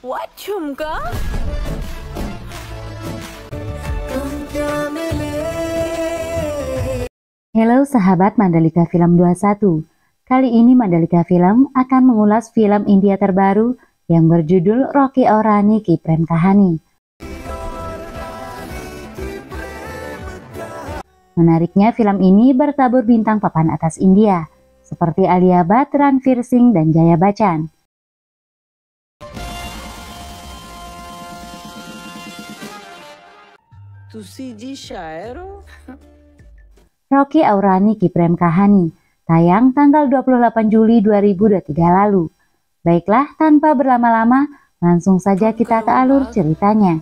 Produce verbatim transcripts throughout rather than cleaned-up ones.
What झुमका? Halo sahabat Mandalika Film dua puluh satu. Kali ini Mandalika Film akan mengulas film India terbaru yang berjudul Rocky Aurani Ki Prem Kahani. Menariknya, film ini bertabur bintang papan atas India seperti Alia Bhatt, Ranveer Singh, dan Jaya Bachchan. Rocky Aurani Ki Prem Kahani tayang tanggal dua puluh delapan Juli dua ribu dua puluh tiga lalu. Baiklah, tanpa berlama-lama, langsung saja kita ke alur ceritanya.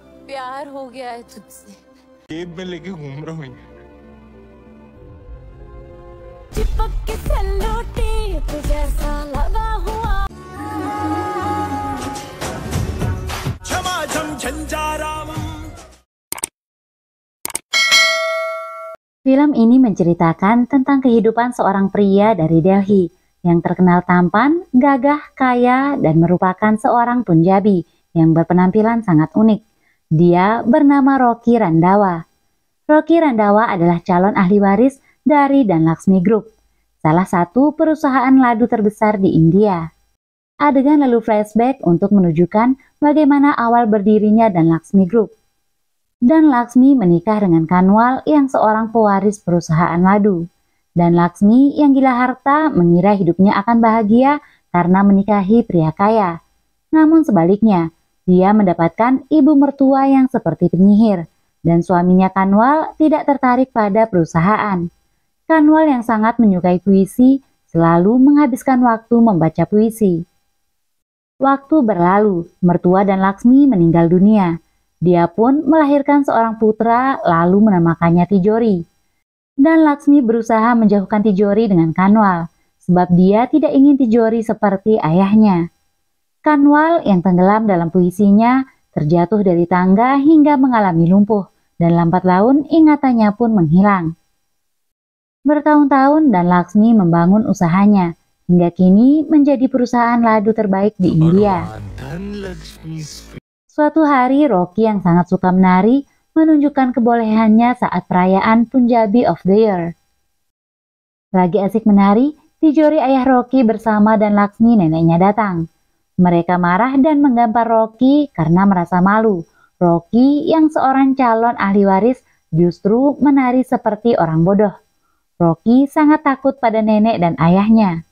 Film ini menceritakan tentang kehidupan seorang pria dari Delhi yang terkenal tampan, gagah, kaya, dan merupakan seorang Punjabi yang berpenampilan sangat unik. Dia bernama Rocky Randhawa. Rocky Randhawa adalah calon ahli waris dari Dan Laxmi Group, salah satu perusahaan ladu terbesar di India. Adegan lalu flashback untuk menunjukkan bagaimana awal berdirinya Dan Laxmi Group. Dan Laxmi menikah dengan Kanwal yang seorang pewaris perusahaan ladu. Dan Laxmi yang gila harta mengira hidupnya akan bahagia karena menikahi pria kaya. Namun sebaliknya, dia mendapatkan ibu mertua yang seperti penyihir. Dan suaminya Kanwal tidak tertarik pada perusahaan. Kanwal yang sangat menyukai puisi selalu menghabiskan waktu membaca puisi. Waktu berlalu, mertua Dan Laxmi meninggal dunia. Dia pun melahirkan seorang putra lalu menamakannya Tijori. Dan Laxmi berusaha menjauhkan Tijori dengan Kanwal, sebab dia tidak ingin Tijori seperti ayahnya. Kanwal yang tenggelam dalam puisinya terjatuh dari tangga hingga mengalami lumpuh, dan lambat laun ingatannya pun menghilang. Bertahun-tahun Dan Laxmi membangun usahanya, hingga kini menjadi perusahaan ladu terbaik di India. Suatu hari, Rocky yang sangat suka menari menunjukkan kebolehannya saat perayaan Punjabi of the Year. Lagi asik menari, Tijori ayah Rocky bersama Dan Laxmi neneknya datang. Mereka marah dan menggampar Rocky karena merasa malu. Rocky yang seorang calon ahli waris justru menari seperti orang bodoh. Rocky sangat takut pada nenek dan ayahnya.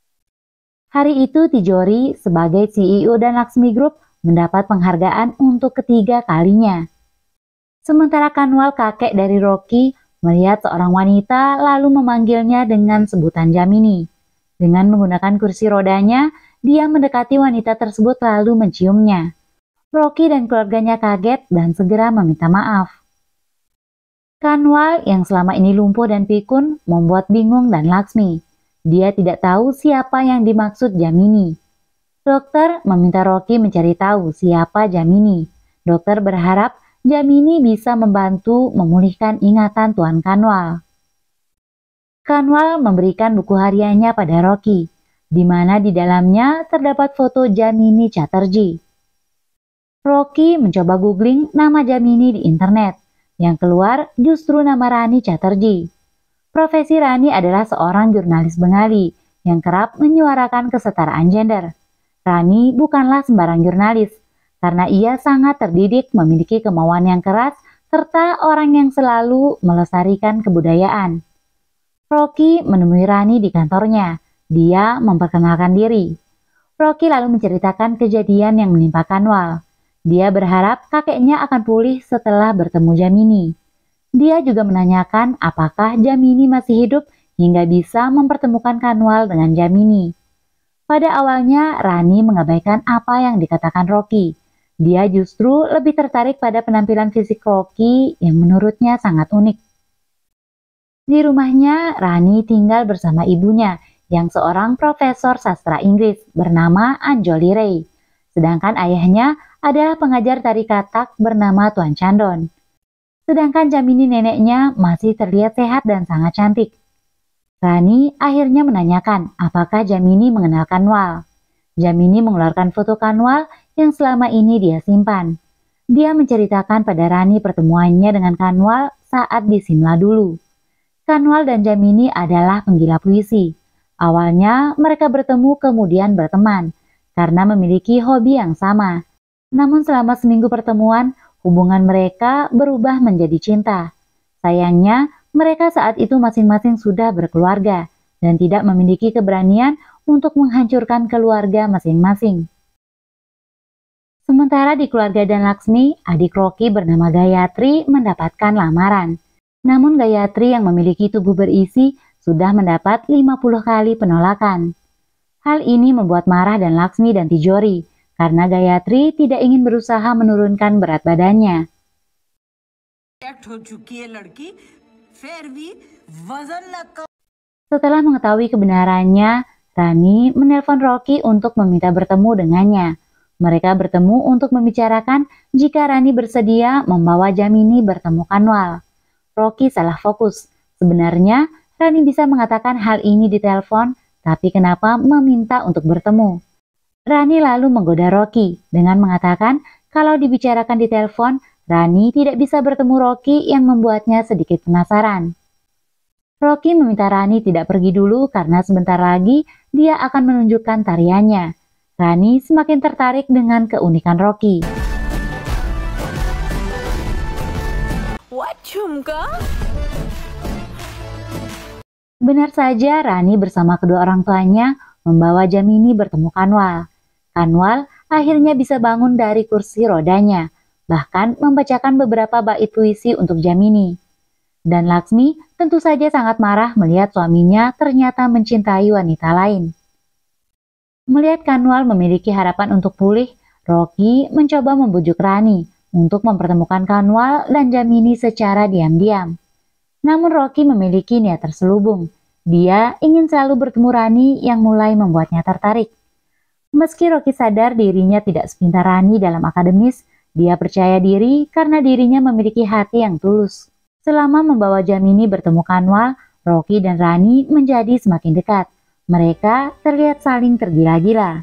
Hari itu Tijori sebagai C E O Dan Laxmi Group mendapat penghargaan untuk ketiga kalinya. Sementara Kanwal, kakek dari Rocky, melihat seorang wanita lalu memanggilnya dengan sebutan Jamini. Dengan menggunakan kursi rodanya, dia mendekati wanita tersebut lalu menciumnya. Rocky dan keluarganya kaget dan segera meminta maaf. Kanwal yang selama ini lumpuh dan pikun membuat bingung Dan Laxmi. Dia tidak tahu siapa yang dimaksud Jamini. Dokter meminta Rocky mencari tahu siapa Jamini. Dokter berharap Jamini bisa membantu memulihkan ingatan Tuan Kanwal. Kanwal memberikan buku hariannya pada Rocky, di mana di dalamnya terdapat foto Jamini Chatterjee. Rocky mencoba googling nama Jamini di internet. Yang keluar justru nama Rani Chatterjee. Profesi Rani adalah seorang jurnalis Bengali yang kerap menyuarakan kesetaraan gender. Rani bukanlah sembarang jurnalis, karena ia sangat terdidik, memiliki kemauan yang keras, serta orang yang selalu melestarikan kebudayaan. Rocky menemui Rani di kantornya. Dia memperkenalkan diri. Rocky lalu menceritakan kejadian yang menimpa Kanwal. Dia berharap kakeknya akan pulih setelah bertemu Jamini. Dia juga menanyakan apakah Jamini masih hidup hingga bisa mempertemukan Kanwal dengan Jamini. Pada awalnya, Rani mengabaikan apa yang dikatakan Rocky. Dia justru lebih tertarik pada penampilan fisik Rocky yang menurutnya sangat unik. Di rumahnya, Rani tinggal bersama ibunya yang seorang profesor sastra Inggris bernama Anjali Ray. Sedangkan ayahnya adalah pengajar tari Kathak bernama Tuan Chandon. Sedangkan Jamini neneknya masih terlihat sehat dan sangat cantik. Rani akhirnya menanyakan apakah Jamini mengenal Kanwal. Jamini mengeluarkan foto Kanwal yang selama ini dia simpan. Dia menceritakan pada Rani pertemuannya dengan Kanwal saat di Simla dulu. Kanwal dan Jamini adalah penggila puisi. Awalnya mereka bertemu kemudian berteman karena memiliki hobi yang sama. Namun selama seminggu pertemuan, hubungan mereka berubah menjadi cinta. Sayangnya, mereka saat itu masing-masing sudah berkeluarga dan tidak memiliki keberanian untuk menghancurkan keluarga masing-masing. Sementara di keluarga Dan Laksmi, adik Rocky bernama Gayatri mendapatkan lamaran. Namun Gayatri yang memiliki tubuh berisi sudah mendapat lima puluh kali penolakan. Hal ini membuat marah Dan Laksmi dan Tijori karena Gayatri tidak ingin berusaha menurunkan berat badannya. Setelah mengetahui kebenarannya, Rani menelpon Rocky untuk meminta bertemu dengannya. Mereka bertemu untuk membicarakan jika Rani bersedia membawa Jamini bertemu Kanwal. Rocky salah fokus. Sebenarnya Rani bisa mengatakan hal ini di telepon, tapi kenapa meminta untuk bertemu? Rani lalu menggoda Rocky dengan mengatakan kalau dibicarakan di telepon, Rani tidak bisa bertemu Rocky yang membuatnya sedikit penasaran. Rocky meminta Rani tidak pergi dulu karena sebentar lagi dia akan menunjukkan tariannya. Rani semakin tertarik dengan keunikan Rocky. Benar saja, Rani bersama kedua orang tuanya membawa Jamini bertemu Kanwal. Kanwal akhirnya bisa bangun dari kursi rodanya, bahkan membacakan beberapa bait puisi untuk Jamini. Dan Laksmi tentu saja sangat marah melihat suaminya ternyata mencintai wanita lain. Melihat Kanwal memiliki harapan untuk pulih, Rocky mencoba membujuk Rani untuk mempertemukan Kanwal dan Jamini secara diam-diam. Namun Rocky memiliki niat terselubung. Dia ingin selalu bertemu Rani yang mulai membuatnya tertarik. Meski Rocky sadar dirinya tidak sepintar Rani dalam akademis, dia percaya diri karena dirinya memiliki hati yang tulus. Selama membawa Jamini bertemu Kanwal, Rocky dan Rani menjadi semakin dekat. Mereka terlihat saling tergila-gila.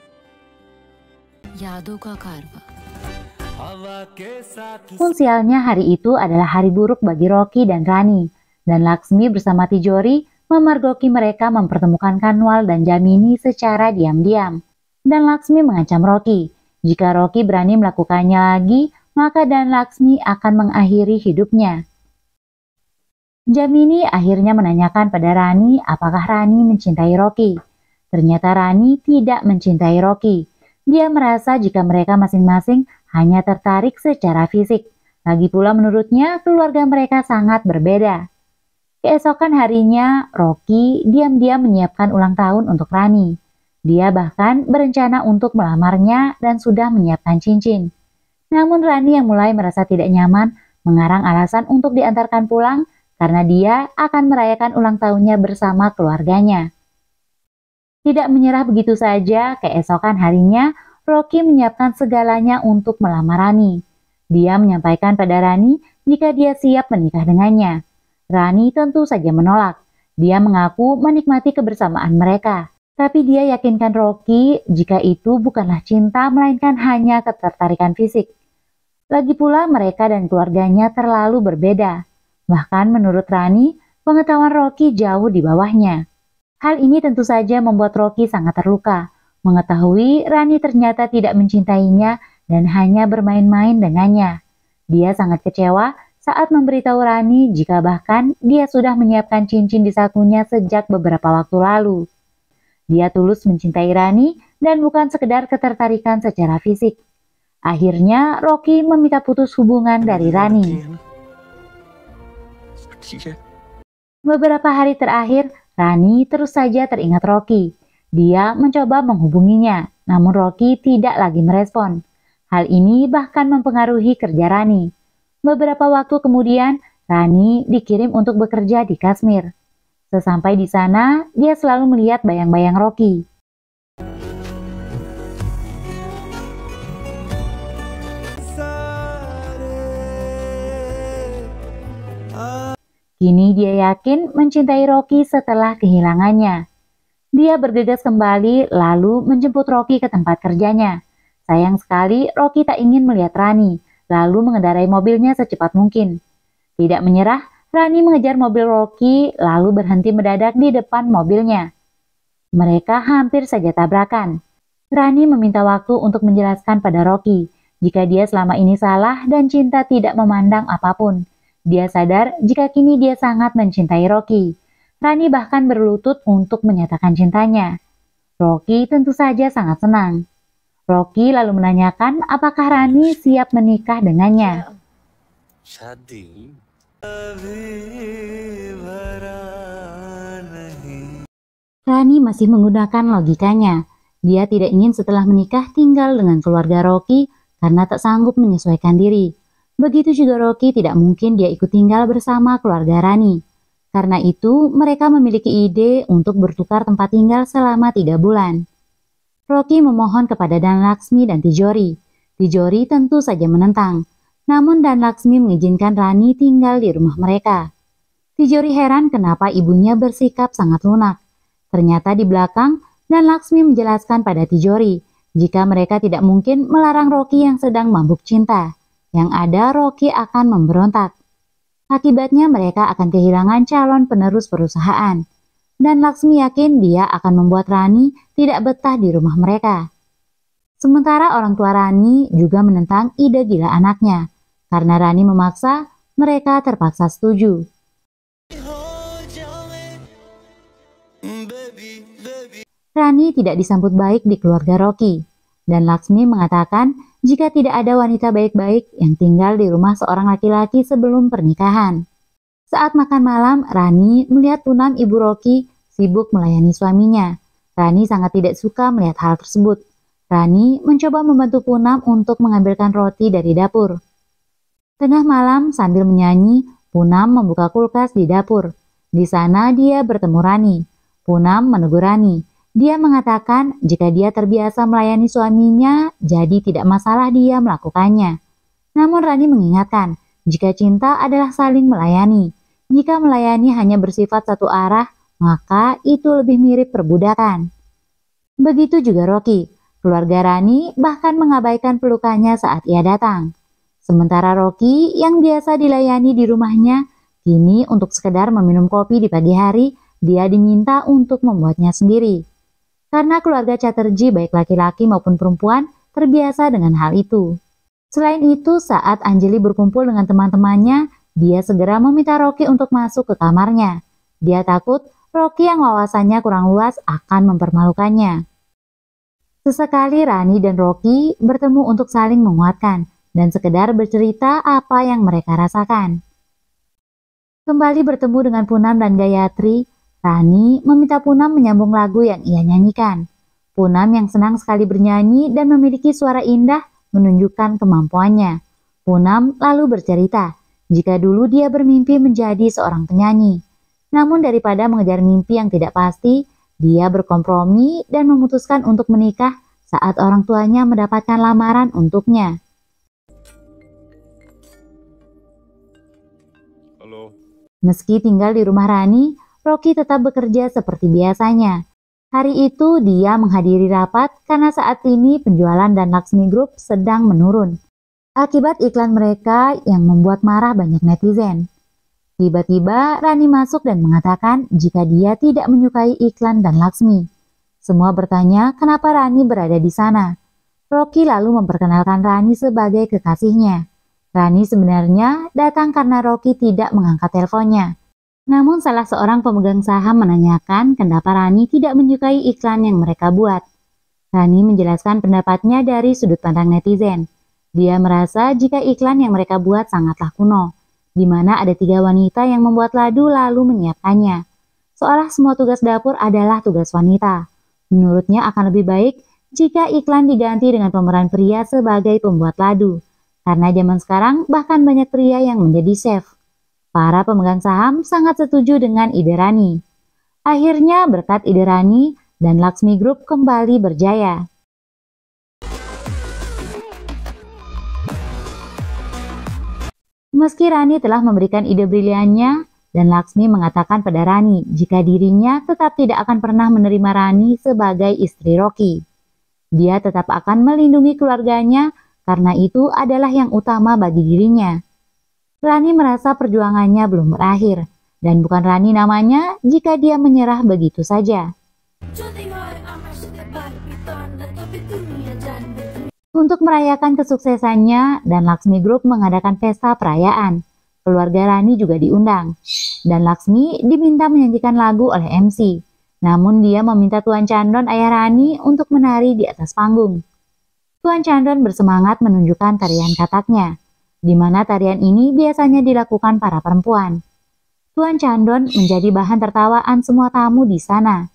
Pun sialnya hari itu adalah hari buruk bagi Rocky dan Rani. Dan Laksmi bersama Tijori memergoki mereka mempertemukan Kanwal dan Jamini secara diam-diam. Dan Laksmi mengancam Rocky. Jika Rocky berani melakukannya lagi, maka Dan Laksmi akan mengakhiri hidupnya. Jamini akhirnya menanyakan pada Rani apakah Rani mencintai Rocky. Ternyata Rani tidak mencintai Rocky. Dia merasa jika mereka masing-masing hanya tertarik secara fisik. Lagi pula menurutnya keluarga mereka sangat berbeda. Keesokan harinya, Rocky diam-diam menyiapkan ulang tahun untuk Rani. Dia bahkan berencana untuk melamarnya dan sudah menyiapkan cincin. Namun Rani yang mulai merasa tidak nyaman mengarang alasan untuk diantarkan pulang karena dia akan merayakan ulang tahunnya bersama keluarganya. Tidak menyerah begitu saja, keesokan harinya Rocky menyiapkan segalanya untuk melamar Rani. Dia menyampaikan pada Rani jika dia siap menikah dengannya. Rani tentu saja menolak. Dia mengaku menikmati kebersamaan mereka. Tapi dia yakinkan Rocky jika itu bukanlah cinta melainkan hanya ketertarikan fisik. Lagi pula mereka dan keluarganya terlalu berbeda. Bahkan menurut Rani, pengetahuan Rocky jauh di bawahnya. Hal ini tentu saja membuat Rocky sangat terluka. Mengetahui Rani ternyata tidak mencintainya dan hanya bermain-main dengannya. Dia sangat kecewa saat memberitahu Rani jika bahkan dia sudah menyiapkan cincin di sakunya sejak beberapa waktu lalu. Dia tulus mencintai Rani dan bukan sekedar ketertarikan secara fisik. Akhirnya Rocky meminta putus hubungan dari Rani. Beberapa hari terakhir, Rani terus saja teringat Rocky. Dia mencoba menghubunginya, namun Rocky tidak lagi merespon. Hal ini bahkan mempengaruhi kerja Rani. Beberapa waktu kemudian, Rani dikirim untuk bekerja di Kashmir. Sesampai di sana, dia selalu melihat bayang-bayang Rocky. Kini dia yakin mencintai Rocky setelah kehilangannya. Dia bergegas kembali lalu menjemput Rocky ke tempat kerjanya. Sayang sekali Rocky tak ingin melihat Rani, lalu mengendarai mobilnya secepat mungkin. Tidak menyerah, Rani mengejar mobil Rocky lalu berhenti mendadak di depan mobilnya. Mereka hampir saja tabrakan. Rani meminta waktu untuk menjelaskan pada Rocky jika dia selama ini salah dan cinta tidak memandang apapun. Dia sadar jika kini dia sangat mencintai Rocky. Rani bahkan berlutut untuk menyatakan cintanya. Rocky tentu saja sangat senang. Rocky lalu menanyakan apakah Rani siap menikah dengannya. Rani masih menggunakan logikanya. Dia tidak ingin setelah menikah tinggal dengan keluarga Rocky karena tak sanggup menyesuaikan diri. Begitu juga Rocky tidak mungkin dia ikut tinggal bersama keluarga Rani. Karena itu, mereka memiliki ide untuk bertukar tempat tinggal selama tiga bulan. Rocky memohon kepada Dan Laksmi dan Tijori. Tijori tentu saja menentang. Namun Dan Laksmi mengizinkan Rani tinggal di rumah mereka. Tijori heran kenapa ibunya bersikap sangat lunak. Ternyata di belakang, Dan Laksmi menjelaskan pada Tijori jika mereka tidak mungkin melarang Rocky yang sedang mabuk cinta. Yang ada Rocky akan memberontak. Akibatnya mereka akan kehilangan calon penerus perusahaan. Dan Laksmi yakin dia akan membuat Rani tidak betah di rumah mereka. Sementara orang tua Rani juga menentang ide gila anaknya. Karena Rani memaksa, mereka terpaksa setuju. Rani tidak disambut baik di keluarga Rocky. Dan Laksmi mengatakan jika tidak ada wanita baik-baik yang tinggal di rumah seorang laki-laki sebelum pernikahan. Saat makan malam, Rani melihat Punam ibu Rocky sibuk melayani suaminya. Rani sangat tidak suka melihat hal tersebut. Rani mencoba membantu Punam untuk mengambilkan roti dari dapur. Tengah malam sambil menyanyi, Punam membuka kulkas di dapur. Di sana dia bertemu Rani. Punam menegur Rani. Dia mengatakan jika dia terbiasa melayani suaminya, jadi tidak masalah dia melakukannya. Namun Rani mengingatkan, jika cinta adalah saling melayani. Jika melayani hanya bersifat satu arah, maka itu lebih mirip perbudakan. Begitu juga Rocky. Keluarga Rani bahkan mengabaikan pelukannya saat ia datang. Sementara Rocky yang biasa dilayani di rumahnya, kini untuk sekedar meminum kopi di pagi hari, dia diminta untuk membuatnya sendiri. Karena keluarga Chatterjee baik laki-laki maupun perempuan terbiasa dengan hal itu. Selain itu, saat Anjali berkumpul dengan teman-temannya, dia segera meminta Rocky untuk masuk ke kamarnya. Dia takut Rocky yang wawasannya kurang luas akan mempermalukannya. Sesekali Rani dan Rocky bertemu untuk saling menguatkan dan sekedar bercerita apa yang mereka rasakan. Kembali bertemu dengan Punam dan Gayatri, Rani meminta Punam menyambung lagu yang ia nyanyikan. Punam yang senang sekali bernyanyi dan memiliki suara indah menunjukkan kemampuannya. Punam lalu bercerita jika dulu dia bermimpi menjadi seorang penyanyi. Namun daripada mengejar mimpi yang tidak pasti, dia berkompromi dan memutuskan untuk menikah saat orang tuanya mendapatkan lamaran untuknya. Halo. Meski tinggal di rumah Rani, Rocky tetap bekerja seperti biasanya. Hari itu dia menghadiri rapat karena saat ini penjualan Dan Laksmi Group sedang menurun. Akibat iklan mereka yang membuat marah banyak netizen. Tiba-tiba Rani masuk dan mengatakan jika dia tidak menyukai iklan Dan Laksmi. Semua bertanya kenapa Rani berada di sana. Rocky lalu memperkenalkan Rani sebagai kekasihnya. Rani sebenarnya datang karena Rocky tidak mengangkat teleponnya. Namun salah seorang pemegang saham menanyakan kenapa Rani tidak menyukai iklan yang mereka buat. Rani menjelaskan pendapatnya dari sudut pandang netizen. Dia merasa jika iklan yang mereka buat sangatlah kuno, di mana ada tiga wanita yang membuat ladu lalu menyiapkannya. Seolah semua tugas dapur adalah tugas wanita. Menurutnya akan lebih baik jika iklan diganti dengan pemeran pria sebagai pembuat ladu. Karena zaman sekarang bahkan banyak pria yang menjadi chef. Para pemegang saham sangat setuju dengan ide Rani. Akhirnya berkat ide Rani, Dan Laksmi Group kembali berjaya. Meski Rani telah memberikan ide briliannya, dan Laksmi mengatakan pada Rani jika dirinya tetap tidak akan pernah menerima Rani sebagai istri Rocky. Dia tetap akan melindungi keluarganya karena itu adalah yang utama bagi dirinya. Rani merasa perjuangannya belum berakhir, dan bukan Rani namanya jika dia menyerah begitu saja. Untuk merayakan kesuksesannya, dan Laksmi Group mengadakan pesta perayaan. Keluarga Rani juga diundang, dan Laksmi diminta menyanyikan lagu oleh M C. Namun dia meminta Tuan Chandon ayah Rani untuk menari di atas panggung. Tuan Chandon bersemangat menunjukkan tarian kataknya, di mana tarian ini biasanya dilakukan para perempuan. Tuan Chandon menjadi bahan tertawaan semua tamu di sana.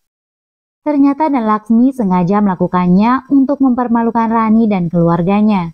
Ternyata dan Laksmi sengaja melakukannya untuk mempermalukan Rani dan keluarganya.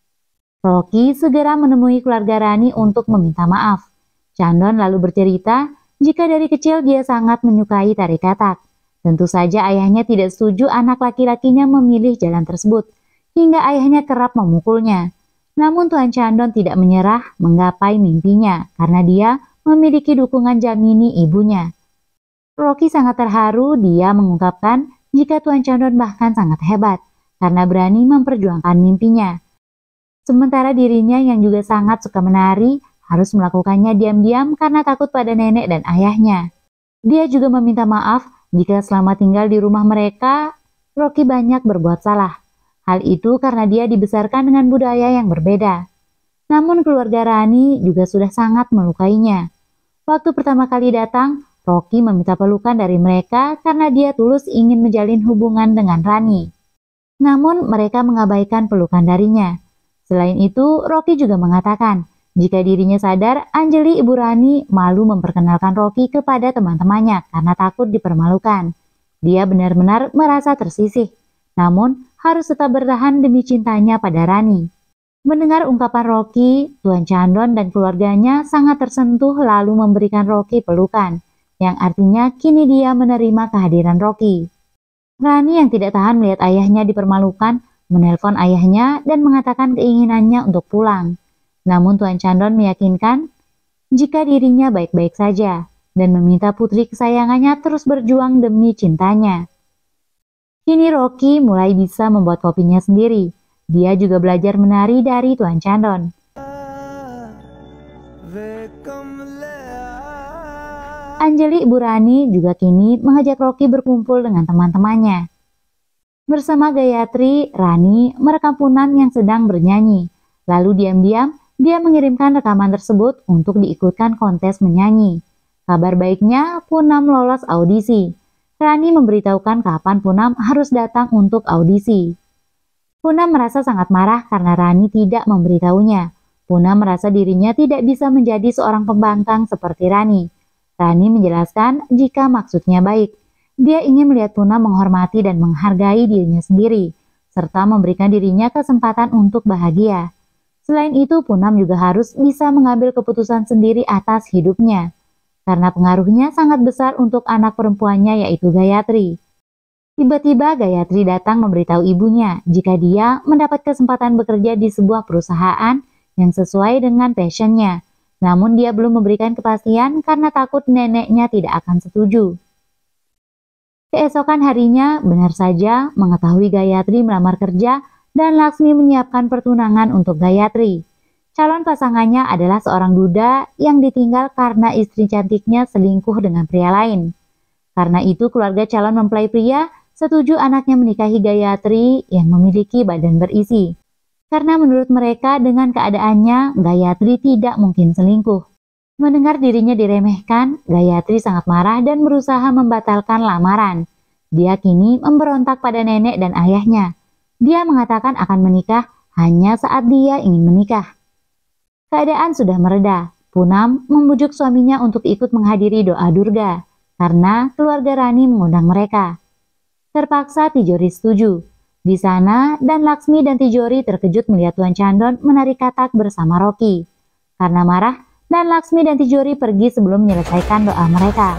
Rocky segera menemui keluarga Rani untuk meminta maaf. Chandon lalu bercerita jika dari kecil dia sangat menyukai tari katak. Tentu saja ayahnya tidak setuju anak laki-lakinya memilih jalan tersebut, hingga ayahnya kerap memukulnya. Namun Tuan Chandon tidak menyerah menggapai mimpinya karena dia memiliki dukungan Jamini ibunya. Rocky sangat terharu, dia mengungkapkan jika Tuan Chandon bahkan sangat hebat karena berani memperjuangkan mimpinya. Sementara dirinya yang juga sangat suka menari harus melakukannya diam-diam karena takut pada nenek dan ayahnya. Dia juga meminta maaf jika selama tinggal di rumah mereka, Rocky banyak berbuat salah. Hal itu karena dia dibesarkan dengan budaya yang berbeda. Namun keluarga Rani juga sudah sangat melukainya. Waktu pertama kali datang, Rocky meminta pelukan dari mereka karena dia tulus ingin menjalin hubungan dengan Rani. Namun mereka mengabaikan pelukan darinya. Selain itu, Rocky juga mengatakan jika dirinya sadar, Anjali ibu Rani malu memperkenalkan Rocky kepada teman-temannya karena takut dipermalukan. Dia benar-benar merasa tersisih, namun harus tetap bertahan demi cintanya pada Rani. Mendengar ungkapan Rocky, Tuan Chandon dan keluarganya sangat tersentuh lalu memberikan Rocky pelukan, yang artinya kini dia menerima kehadiran Rocky. Rani yang tidak tahan melihat ayahnya dipermalukan, menelpon ayahnya dan mengatakan keinginannya untuk pulang. Namun Tuan Chandon meyakinkan jika dirinya baik-baik saja dan meminta putri kesayangannya terus berjuang demi cintanya. Kini Rocky mulai bisa membuat kopinya sendiri. Dia juga belajar menari dari Tuan Chandon. Anjali ibu Rani juga kini mengajak Rocky berkumpul dengan teman-temannya. Bersama Gayatri, Rani merekam Punam yang sedang bernyanyi. Lalu diam-diam dia mengirimkan rekaman tersebut untuk diikutkan kontes menyanyi. Kabar baiknya, Punam lolos audisi. Rani memberitahukan kapan Punam harus datang untuk audisi. Punam merasa sangat marah karena Rani tidak memberitahunya. Punam merasa dirinya tidak bisa menjadi seorang pembangkang seperti Rani. Rani menjelaskan jika maksudnya baik. Dia ingin melihat Punam menghormati dan menghargai dirinya sendiri, serta memberikan dirinya kesempatan untuk bahagia. Selain itu, Punam juga harus bisa mengambil keputusan sendiri atas hidupnya, karena pengaruhnya sangat besar untuk anak perempuannya yaitu Gayatri. Tiba-tiba Gayatri datang memberitahu ibunya jika dia mendapat kesempatan bekerja di sebuah perusahaan yang sesuai dengan passionnya. Namun dia belum memberikan kepastian karena takut neneknya tidak akan setuju. Keesokan harinya, benar saja mengetahui Gayatri melamar kerja dan Laksmi menyiapkan pertunangan untuk Gayatri. Calon pasangannya adalah seorang duda yang ditinggal karena istri cantiknya selingkuh dengan pria lain. Karena itu keluarga calon mempelai pria setuju anaknya menikahi Gayatri yang memiliki badan berisi. Karena menurut mereka dengan keadaannya, Gayatri tidak mungkin selingkuh. Mendengar dirinya diremehkan, Gayatri sangat marah dan berusaha membatalkan lamaran. Dia kini memberontak pada nenek dan ayahnya. Dia mengatakan akan menikah hanya saat dia ingin menikah. Keadaan sudah mereda. Punam membujuk suaminya untuk ikut menghadiri doa Durga, karena keluarga Rani mengundang mereka. Terpaksa Tijori setuju. Di sana, dan Laksmi dan Tijori terkejut melihat Tuan Chandon menari katak bersama Rocky. Karena marah, dan Laksmi dan Tijori pergi sebelum menyelesaikan doa mereka.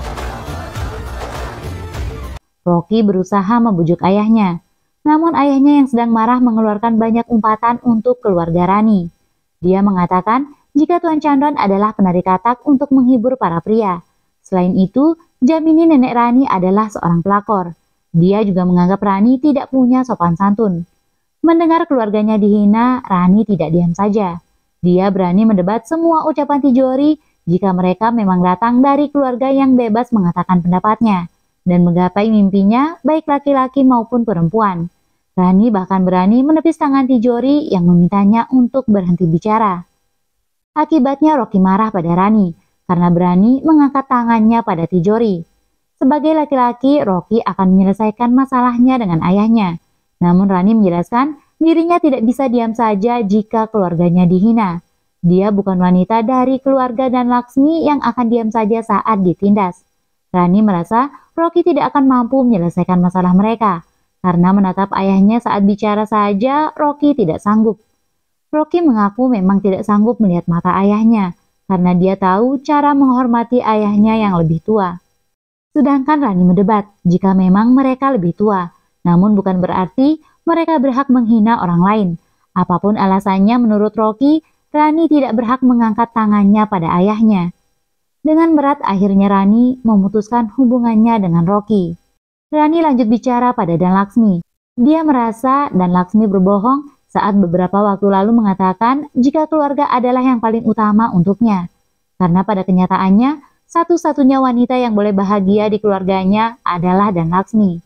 Rocky berusaha membujuk ayahnya, namun ayahnya yang sedang marah mengeluarkan banyak umpatan untuk keluarga Rani. Dia mengatakan jika Tuan Chandon adalah penari katak untuk menghibur para pria. Selain itu, Jamini nenek Rani adalah seorang pelakor. Dia juga menganggap Rani tidak punya sopan santun. Mendengar keluarganya dihina, Rani tidak diam saja. Dia berani mendebat semua ucapan Tijori jika mereka memang datang dari keluarga yang bebas mengatakan pendapatnya dan menggapai mimpinya baik laki-laki maupun perempuan. Rani bahkan berani menepis tangan Tijori yang memintanya untuk berhenti bicara. Akibatnya Rocky marah pada Rani karena berani mengangkat tangannya pada Tijori. Sebagai laki-laki, Rocky akan menyelesaikan masalahnya dengan ayahnya. Namun Rani menjelaskan dirinya tidak bisa diam saja jika keluarganya dihina. Dia bukan wanita dari keluarga dan Laksmi yang akan diam saja saat ditindas. Rani merasa Rocky tidak akan mampu menyelesaikan masalah mereka. Karena menatap ayahnya saat bicara saja, Rocky tidak sanggup. Rocky mengaku memang tidak sanggup melihat mata ayahnya, karena dia tahu cara menghormati ayahnya yang lebih tua. Sedangkan Rani mendebat jika memang mereka lebih tua, namun bukan berarti mereka berhak menghina orang lain. Apapun alasannya menurut Rocky, Rani tidak berhak mengangkat tangannya pada ayahnya. Dengan berat akhirnya Rani memutuskan hubungannya dengan Rocky. Rani lanjut bicara pada Dan Laksmi. Dia merasa Dan Laksmi berbohong saat beberapa waktu lalu mengatakan jika keluarga adalah yang paling utama untuknya. Karena pada kenyataannya, satu-satunya wanita yang boleh bahagia di keluarganya adalah Dan Laksmi.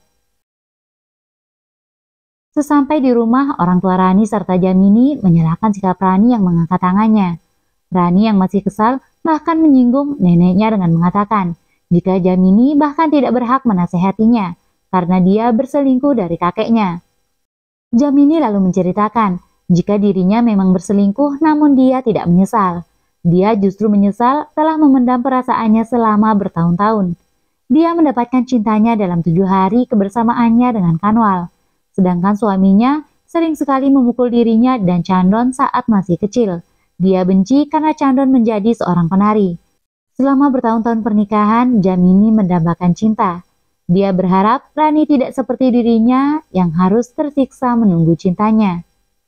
Sesampai di rumah, orang tua Rani serta Jamini menyalahkan sikap Rani yang mengangkat tangannya. Rani yang masih kesal bahkan menyinggung neneknya dengan mengatakan jika Jamini bahkan tidak berhak menasehatinya karena dia berselingkuh dari kakeknya. Jamini lalu menceritakan jika dirinya memang berselingkuh namun dia tidak menyesal. Dia justru menyesal telah memendam perasaannya selama bertahun-tahun. Dia mendapatkan cintanya dalam tujuh hari kebersamaannya dengan Kanwal. Sedangkan suaminya sering sekali memukul dirinya dan Chandon saat masih kecil. Dia benci karena Chandon menjadi seorang penari. Selama bertahun-tahun pernikahan, Jamini mendambakan cinta. Dia berharap Rani tidak seperti dirinya yang harus tersiksa menunggu cintanya.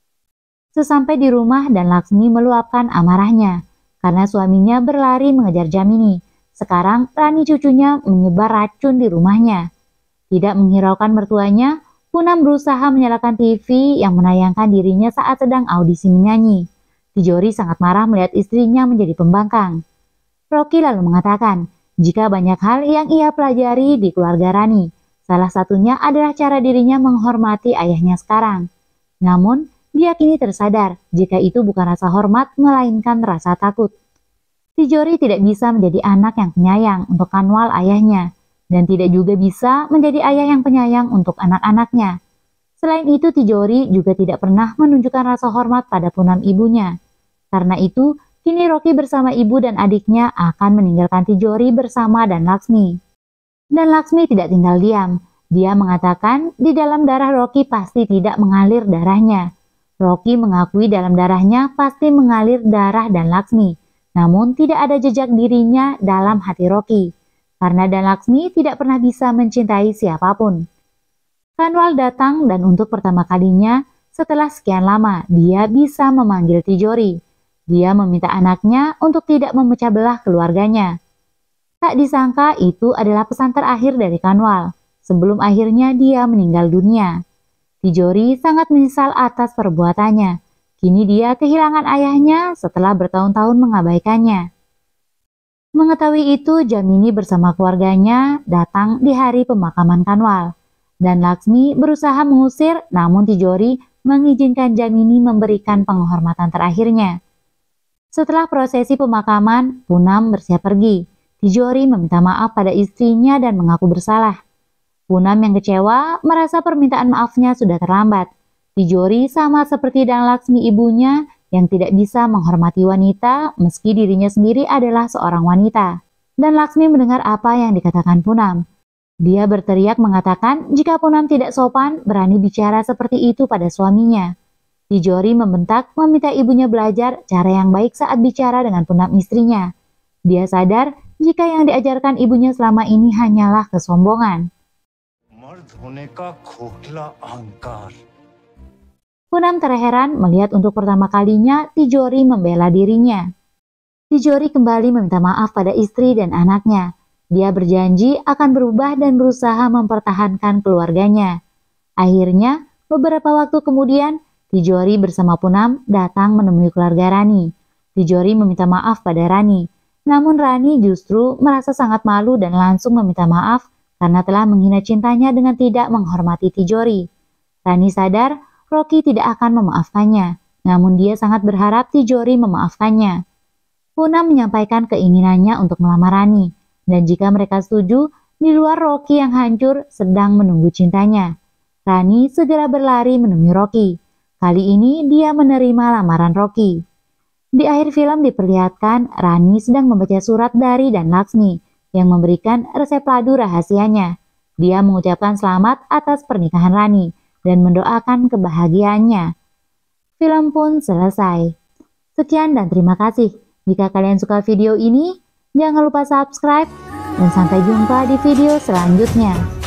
Sesampai di rumah Dan Laksmi meluapkan amarahnya karena suaminya berlari mengejar Jamini. Sekarang Rani cucunya menyebar racun di rumahnya. Tidak menghiraukan mertuanya, Punam berusaha menyalakan T V yang menayangkan dirinya saat sedang audisi menyanyi. Tijori sangat marah melihat istrinya menjadi pembangkang. Rocky lalu mengatakan, jika banyak hal yang ia pelajari di keluarga Rani, salah satunya adalah cara dirinya menghormati ayahnya sekarang. Namun, dia kini tersadar jika itu bukan rasa hormat melainkan rasa takut. Tijori tidak bisa menjadi anak yang penyayang untuk Kanwal ayahnya, dan tidak juga bisa menjadi ayah yang penyayang untuk anak-anaknya. Selain itu, Tijori juga tidak pernah menunjukkan rasa hormat pada Punam ibunya. Karena itu, kini Rocky bersama ibu dan adiknya akan meninggalkan Tijori bersama Dan Laksmi. Dan Laksmi tidak tinggal diam. Dia mengatakan di dalam darah Rocky pasti tidak mengalir darahnya. Rocky mengakui dalam darahnya pasti mengalir darah Dan Laksmi. Namun tidak ada jejak dirinya dalam hati Rocky. Karena Dan Laksmi tidak pernah bisa mencintai siapapun. Kanwal datang dan untuk pertama kalinya setelah sekian lama dia bisa memanggil Tijori. Dia meminta anaknya untuk tidak memecah belah keluarganya. Tak disangka itu adalah pesan terakhir dari Kanwal sebelum akhirnya dia meninggal dunia. Tijori sangat menyesal atas perbuatannya. Kini dia kehilangan ayahnya setelah bertahun-tahun mengabaikannya. Mengetahui itu, Jamini bersama keluarganya datang di hari pemakaman Kanwal. Dan Laksmi berusaha mengusir, namun Tijori mengizinkan Jamini memberikan penghormatan terakhirnya. Setelah prosesi pemakaman, Punam bersiap pergi. Tijori meminta maaf pada istrinya dan mengaku bersalah. Punam yang kecewa merasa permintaan maafnya sudah terlambat. Tijori sama seperti Dan Laksmi ibunya, yang tidak bisa menghormati wanita meski dirinya sendiri adalah seorang wanita. Dan Laksmi mendengar apa yang dikatakan Punam. Dia berteriak mengatakan jika Punam tidak sopan berani bicara seperti itu pada suaminya. Tijori membentak meminta ibunya belajar cara yang baik saat bicara dengan Punam istrinya. Dia sadar jika yang diajarkan ibunya selama ini hanyalah kesombongan. Punam terheran melihat untuk pertama kalinya Tijori membela dirinya. Tijori kembali meminta maaf pada istri dan anaknya. Dia berjanji akan berubah dan berusaha mempertahankan keluarganya. Akhirnya, beberapa waktu kemudian, Tijori bersama Poonam datang menemui keluarga Rani. Tijori meminta maaf pada Rani, namun Rani justru merasa sangat malu dan langsung meminta maaf karena telah menghina cintanya dengan tidak menghormati Tijori. Rani sadar Rocky tidak akan memaafkannya, namun dia sangat berharap Tijori memaafkannya. Poonam menyampaikan keinginannya untuk melamar Rani, dan jika mereka setuju, di luar Rocky yang hancur sedang menunggu cintanya. Rani segera berlari menemui Rocky. Kali ini dia menerima lamaran Rocky. Di akhir film diperlihatkan Rani sedang membaca surat dari Dan Laksmi yang memberikan resep ladu rahasianya. Dia mengucapkan selamat atas pernikahan Rani dan mendoakan kebahagiaannya. Film pun selesai. Sekian dan terima kasih. Jika kalian suka video ini, jangan lupa subscribe dan sampai jumpa di video selanjutnya.